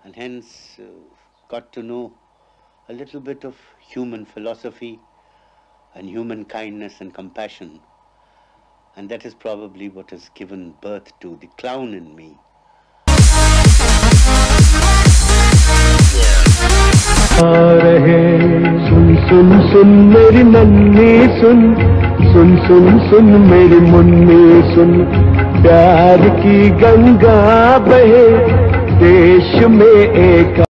and hence got to know a little bit of human philosophy and human kindness and compassion. And that is probably what has given birth to the clown in me. सुन सुन सुन मेरी नन्ही सुन सुन सुन सुन मेरी मुन्नी सुन प्यार की गंगा बहे देश में एक